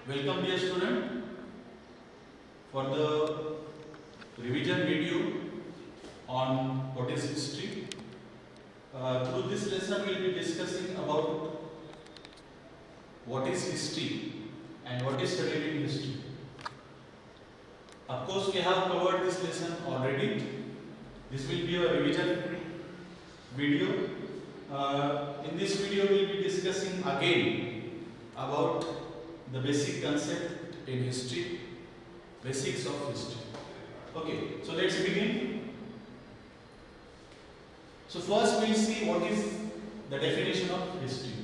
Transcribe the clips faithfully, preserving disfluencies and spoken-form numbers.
Welcome dear student for the revision video on what is history. Uh, through this lesson we will be discussing about what is history and what is studied in history. Of course we have covered this lesson already. This will be a revision video. Uh, in this video we will be discussing again about the basic concept in history, basics of history. Okay, so let's begin. So first we will see what is the definition of history.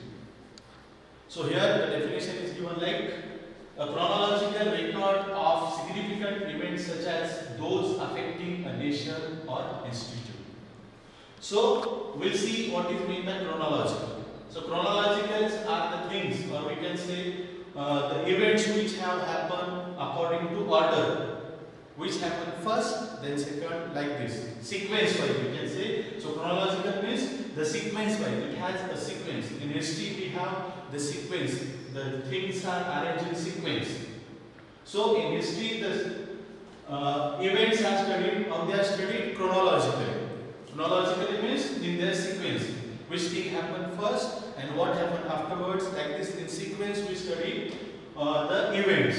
So here the definition is given like a chronological record of significant events such as those affecting a nation or institute. So we'll see what is meant by chronological. So chronologicals are the things, or we can say uh, the events which have happened according to order, which happened first, then second, like this. Sequence wise we can say. So chronological means the sequence wise. It has a sequence. In history we have the sequence. The things are arranged in sequence. So in history the uh, events are studied, or they are studied chronologically. Chronologically means in their sequence. Which thing happened first and what happened afterwards. Like this, in sequence we study uh, the events.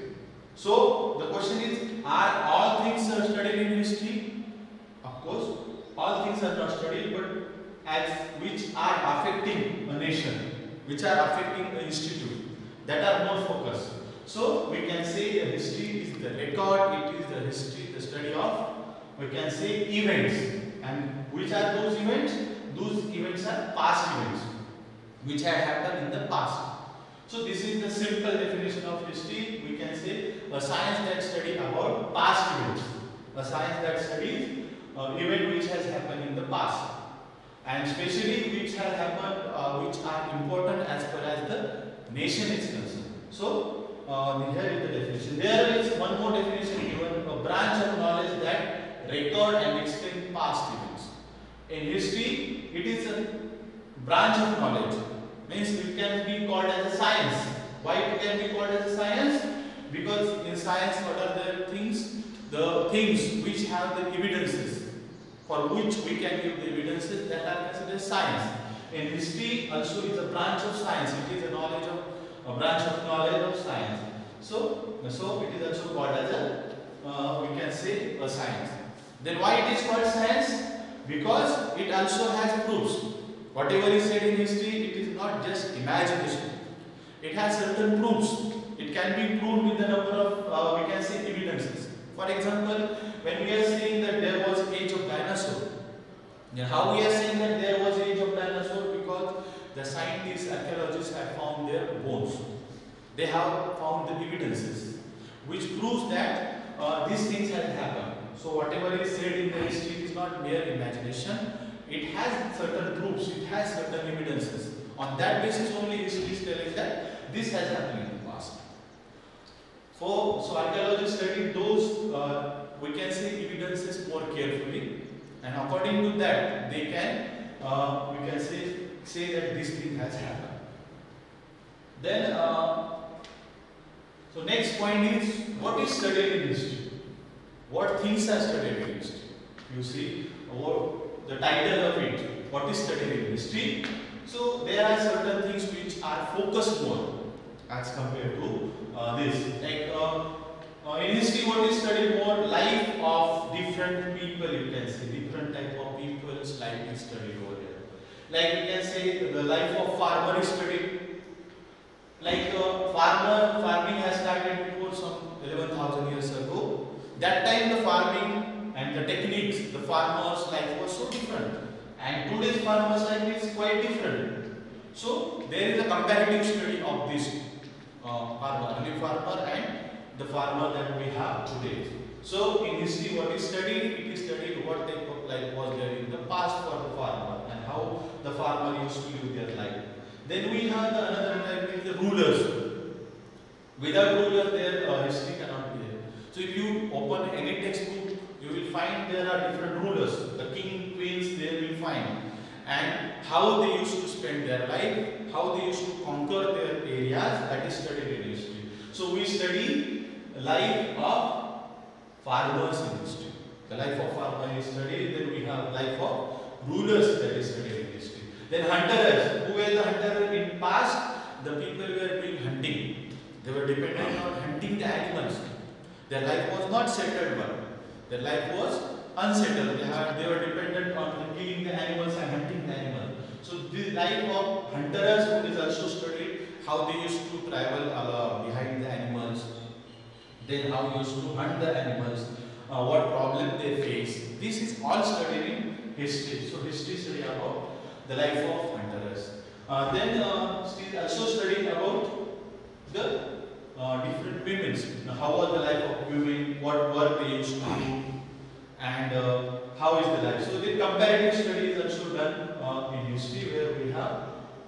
So the question is, are all things are studied in history? Of course, all things are not studied, but as which are affecting a nation, which are affecting an institute, that are more focused. So we can say the history is the record, it is the history, the study of, we can say, events. And which are those events? Those events are past events, which have happened in the past. So this is the simple definition of history. We can say a science that studies about past events, a science that studies uh, event which has happened in the past, and especially which have happened, uh, which are important as far as the nation is concerned. So uh, here is the definition. There is one more definition given: a branch of knowledge that record and explain past events. In history, it is a branch of knowledge. Means it can be called as a science. Why it can be called as a science? Because in science, what are the things? The things which have the evidences, for which we can give the evidences, that are considered science. In history, also is a branch of science. It is a knowledge of a branch of knowledge of science. So, so it is also called as a uh, we can say a science. Then why it is called science? Because it also has proofs. Whatever is said in history, it is not just imagination. It has certain proofs. It can be proved with the number of, uh, we can say, evidences. For example, when we are saying that there was age of dinosaur, how we are saying that there was age of dinosaur? Because the scientists, archaeologists have found their bones. They have found the evidences, which proves that uh, these things have happened. So whatever is said in the history is not mere imagination. It has certain proofs, it has certain evidences. On that basis only history is telling that this has happened in the past. For, so archaeologists study those, uh, we can say, evidences more carefully, and according to that they can, uh, we can say, say that this thing has happened. Then, uh, so next point is, what is studied in history? What things are studied in history? You see, what the title of it, what is studied in history? So there are certain things which are focused more as compared to uh, this. Like uh, uh, in history, what is studied more? Life of different people, you can say, different type of people's life is studied over here. Like you can say the life of farmer is studied. Like uh, farmer, farming has started before some eleven thousand years ago. That time the farming and the techniques, the farmers' life was so different, and today's farmers' life is quite different. So there is a comparative study of this uh, farmer, early farmer and the farmer that we have today. So in history, what is studied? It is studied what type of life was there in the past for the farmer and how the farmer used to live their life. Then we have the another type is the rulers. Without ruler, their uh, history cannot be there. So if you open any textbook, you will find there are different rulers. The king, queens, there will find. And how they used to spend their life, how they used to conquer their areas, that is studied in history. So we study life of farmers in history. The life of farmer is studied. Then we have life of rulers that is studied in history. Then hunters. Who were the hunters in past? The people were doing hunting. They were dependent on hunting the animals. Their life was not settled one. Their life was unsettled. They, had, they were dependent on killing the animals and hunting the animals. So the life of hunters is also studied. How they used to travel uh, behind the animals. Then how they used to hunt the animals. Uh, what problem they face. This is all studied in history. So history study about the life of hunters. Uh, then uh, still also studying about the uh, different women. Now, how was the life of women? What work they used to do, and uh, how is the life? So the comparative study is also done uh, in history, where we have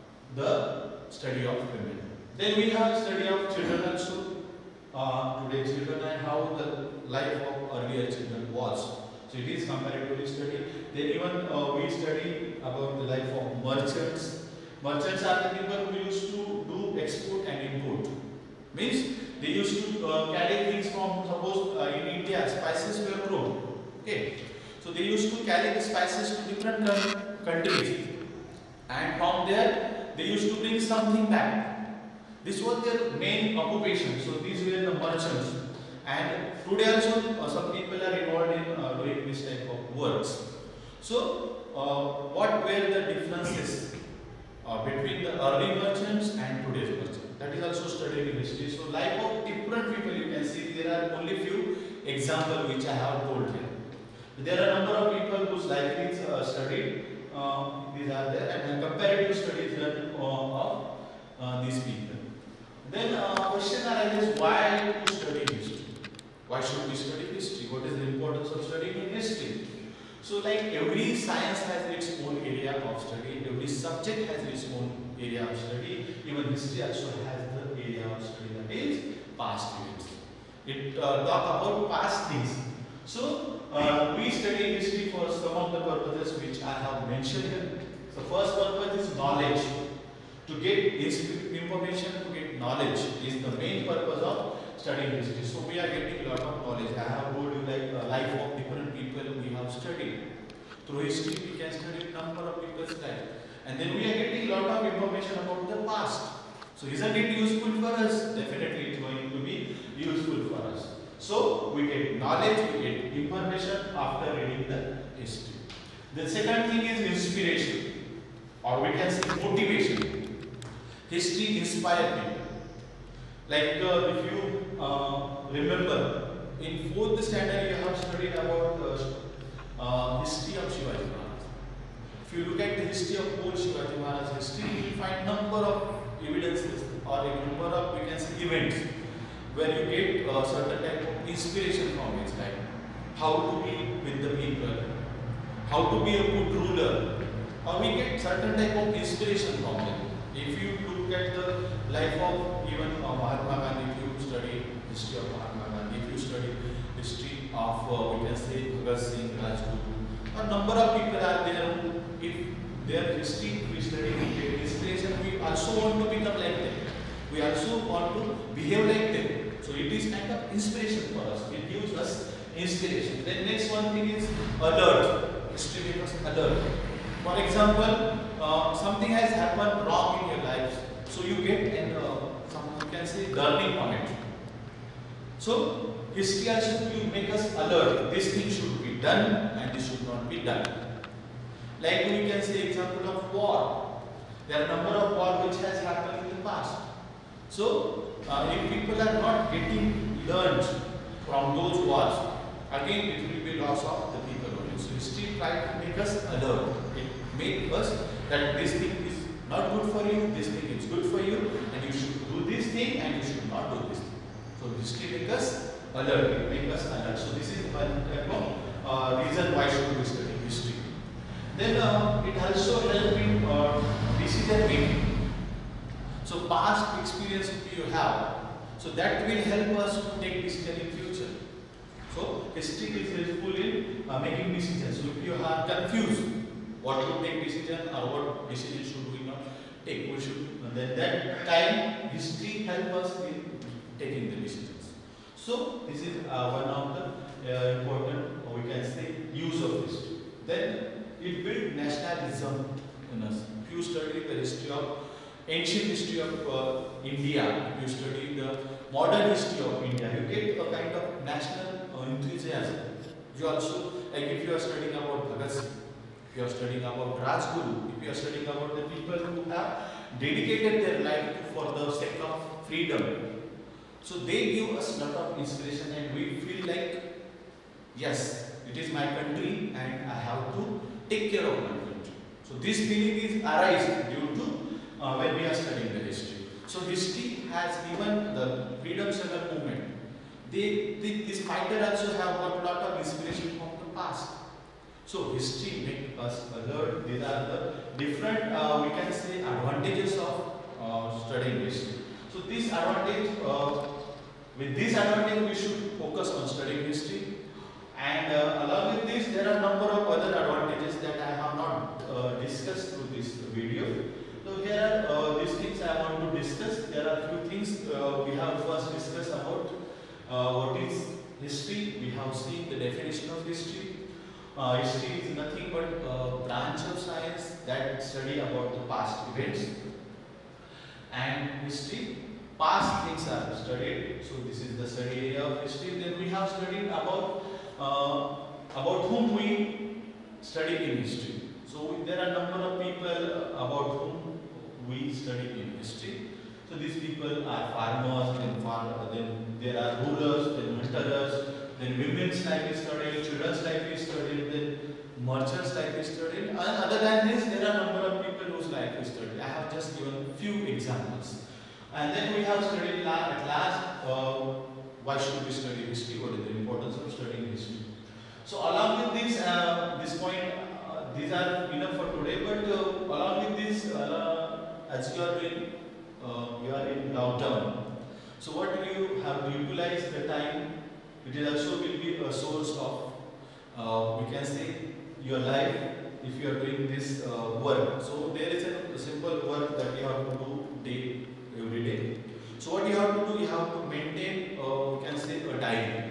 the study of women. Then we have study of children also. Uh, today children and how the life of earlier children was. So it is comparatively studied. Then even uh, we study about the life of merchants. Merchants are the people who used to do export and import. Means they used to uh, carry things from, suppose uh, in India spices were grown. Okay. So they used to carry the spices to different countries, and from there they used to bring something back. This was their main occupation. So these were the merchants. And today also uh, some people are involved in uh, doing this type of works. So uh, what were the differences uh, between the early merchants and today's merchants? That is also studied in history. So life of different people, you can see there are only few examples which I have told here. There are a number of people whose life is uh, studied. Uh, these are there, and comparative studies done uh, of uh, these people. Then uh, question arises, why to study history? Why should we study history? What is the importance of studying in history? So like every science has its own area of study, every subject has its own area of study, even history also has the area of study, that is past events. It uh, talk about past things. So uh, we study history for some of the purposes which I have mentioned here. So first purpose is knowledge. To get information, to get knowledge is the main purpose of studying history. So we are getting a lot of knowledge. I have told you like the life of different people we have studied. Through history we can study number of people's life. And then we are getting a lot of information about the past. So isn't it useful for us? Definitely it is going to be useful for us. So we get knowledge, we get information after reading the history. The second thing is inspiration, or we can say motivation. History inspires people. Like uh, if you uh, remember, in fourth standard you have studied about the uh, history of Shivaji Maharaj. If you look at the history of whole Shivaji Maharaj history, you will find number of evidences or a number of, we can say, events where you get uh, certain type of inspiration from his life. How to be with the people, how to be a good ruler, or we get certain type of inspiration from him. If you look at the life of even uh, Mahatma Gandhi, if you study history of Mahatma Gandhi, if you study history of uh, we can say Bhagat Singh, Rajguru, a number of people are there who, if their history we study, we get inspiration, we also want to become like them. We also want to behave like them. So it is kind of inspiration for us. It gives us inspiration. Then next one thing is alert. History makes us alert. For example, uh, something has happened wrong in your life, so you get an uh, some you can say learning from it. So history also you make us alert. This thing should be done and this should not be done. Like we can say example of war. There are a number of wars which has happened in the past. So uh, if people are not getting learned from those wars, again it will be loss of the people only. So history try to make us alert. Make us that this thing is not good for you, this thing is good for you, and you should do this thing and you should not do this thing. So history makes us alert, it makes us alert. So this is one type of uh, reason why should we study history. Then uh, it also helps in uh, decision making. So past experience you have, so that will help us to take decision in future. So history is helpful in uh, making decisions. So if you are confused, what to take decision or what decision should we not take. We should then that time history help us in taking the decisions. So this is uh, one of the uh, important, or we can say, use of history. Then it built nationalism in us. If you study the history of ancient history of uh, India, if you study the modern history of India, you get a kind of national uh, enthusiasm. You also, like if you are studying about Bhagat Singh, if you are studying about Rajguru, if you are studying about the people who have dedicated their life for the sake of freedom, so they give us a lot of inspiration, and we feel like, yes, it is my country and I have to take care of my country. So this feeling is arise due to uh, when we are studying the history. So history has given the freedom struggle movement. They, they, this fighter also have got a lot of inspiration from the past. So history makes us alert. These are the different, uh, we can say, advantages of uh, studying history. So this advantage, uh, with this advantage, we should focus on studying history. And uh, along with this, there are a number of other advantages that I have not uh, discussed through this video. So here are uh, these things I want to discuss. There are a few things uh, we have first discussed about uh, what is history. We have seen the definition of history. Uh, history is nothing but a branch of science that study about the past events. And history, past things are studied. So this is the study area of history. Then we have studied about uh, about whom we study in history. So there are a number of people about whom we study in history. So these people are farmers, then farmers, then there are rulers, then hunterers, then women's life is studied, children's life is studied, then merchants' life is studied. And other than this, there are a number of people whose life is studied. I have just given few examples. And then we have studied at last, uh, why should we study history? What is the importance of studying history? So along with this, uh, this point, uh, these are enough for today. But uh, along with this, uh, as you are in, uh, you are in lockdown. So what do you have to utilize the time? It is also will be a source of, uh, we can say, your life if you are doing this uh, work. So there is a, a simple work that you have to do day every day. So what you have to do, you have to maintain, uh, we can say, a diary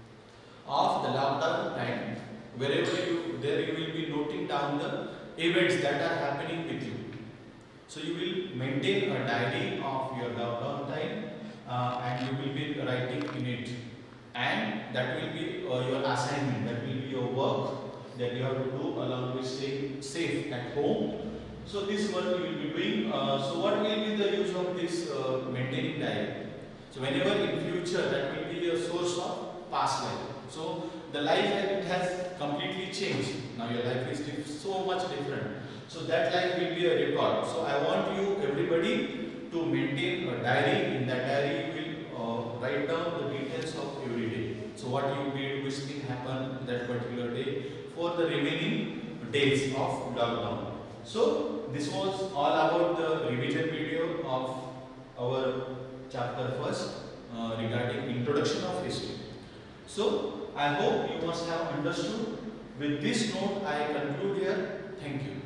of the lockdown time. Wherever you, there you will be noting down the events that are happening with you. So you will maintain a diary of your lockdown time, uh, and you will be writing in it. And that will be uh, your assignment, that will be your work that you have to do along with staying safe at home. So this work you will be doing. Uh, so what will be the use of this uh, maintaining diary? So whenever in future, that will be a source of past life. So the life it has completely changed. Now your life is so much different. So that life will be a record. So I want you everybody to maintain a diary. In that diary you will uh, write down the details of every day. So what you did, which thing happened that particular day for the remaining days of lockdown. So this was all about the revision video of our chapter first uh, regarding introduction of history. So I hope you must have understood. With this note I conclude here. Thank you.